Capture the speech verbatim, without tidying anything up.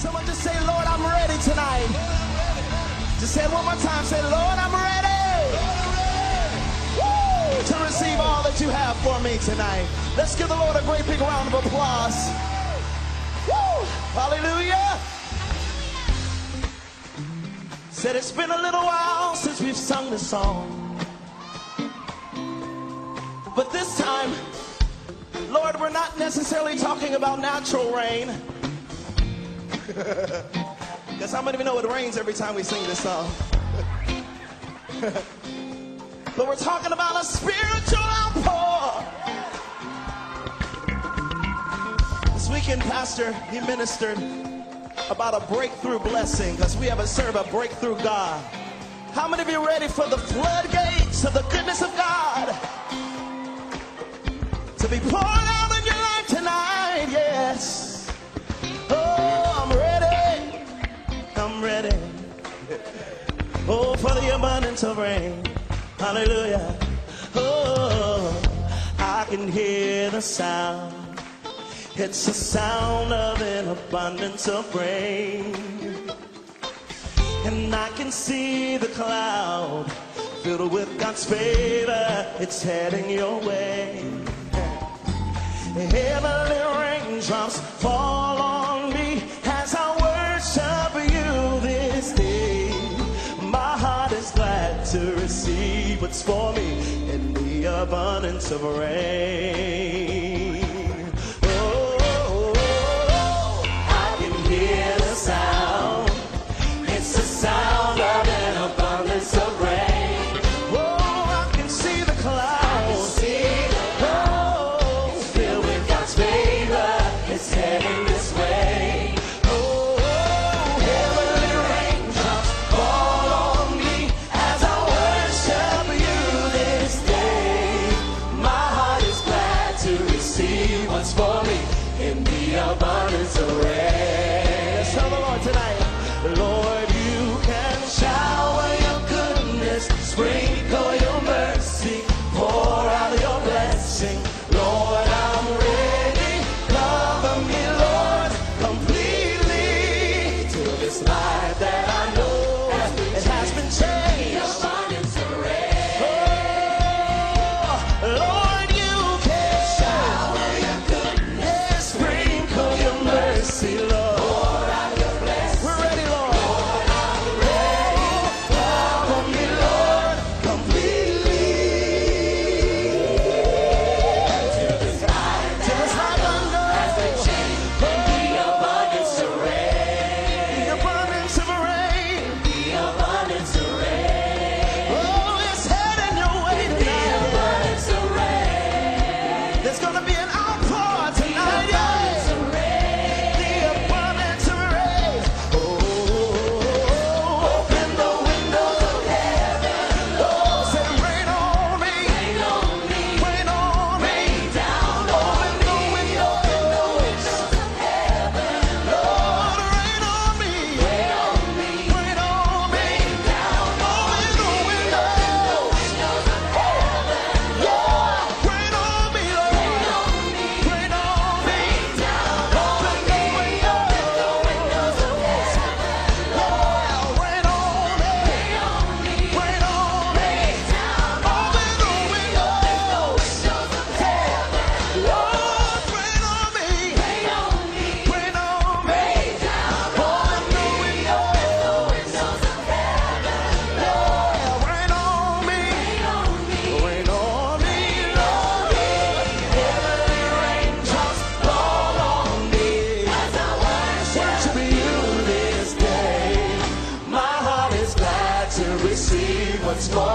Someone just say, Lord, I'm ready tonight. Just say it one more time. Say, Lord, I'm ready. Woo! To receive all that you have for me tonight. Let's give the Lord a great big round of applause. Woo! Hallelujah. Said it's been a little while since we've sung this song. But this time, Lord, we're not necessarily talking about natural rain. Because how many of you know it rains every time we sing this song? But we're talking about a spiritual outpour. This weekend, Pastor, he ministered about a breakthrough blessing, because we have a serve a breakthrough God. How many of you are ready for the floodgates of the goodness of God to be poured out in your life tonight? Yes. Oh, I'm ready. I'm ready. Oh, for the abundance of rain. Hallelujah. Oh, I can hear the sound. It's the sound of an abundance of rain. And I can see the cloud filled with God's favor. It's heading your way. Heavenly raindrops fall on me as I worship you this day. My heart is glad to receive what's for me in the abundance of rain. Oh, oh, oh, I can hear the sound. It's the sound of an abundance of rain. Oh, I can see the clouds. Heading this way. Oh, oh, heavenly raindrops fall on me as I worship you this day. My heart is glad to receive what's for me in the abundance of rain. Let's tell the Lord tonight. Lord, you can shower your goodness, sprinkle your mercy, pour out your blessing. Lord, I'm ready. Life that I know it has been changed. Oh, Lord, you can shower your goodness, sprinkle your mercy, Lord. Pour out your blessing. We're ready, Lord. Lord, I'm ready. Cover me, Lord, completely. Till this life that I know has been changed. The abundance of rain. What's going